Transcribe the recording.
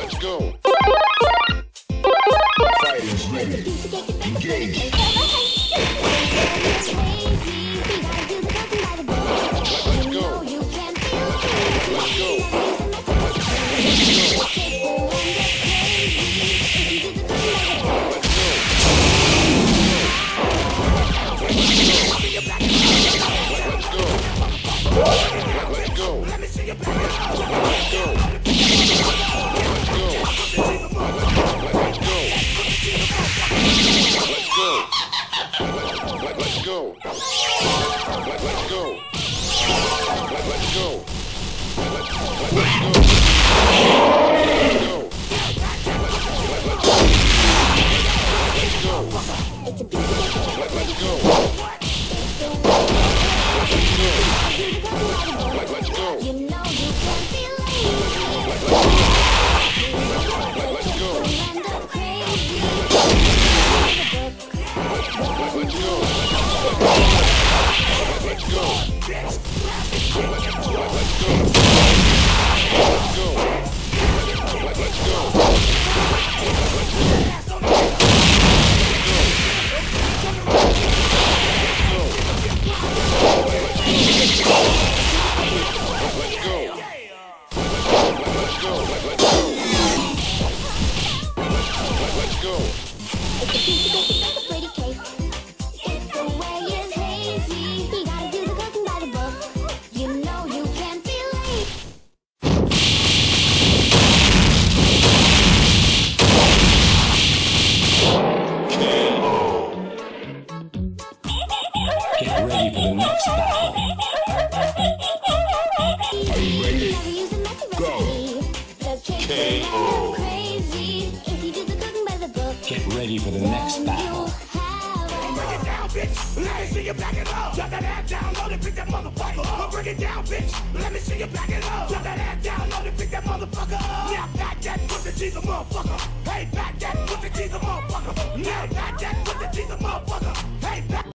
Let's go. Fighters ready. Engage. Let's go. Let's go. Let me see your back. Let's go. Let's go. Let's go. Let's go. Get ready for the next battle. Are you ready? Go. KO. Get ready for the next battle. Break it down, bitch. Let me see you back it up. Drop that ass down, load it, pick that motherfucker up. Break it down, bitch. Let me see you back it up. Drop that ass down, load it, pick that motherfucker up. Now back that pussy, she's a motherfucker. Hey, back that pussy, she's a motherfucker. Now back that pussy, she's a motherfucker. Hey, back.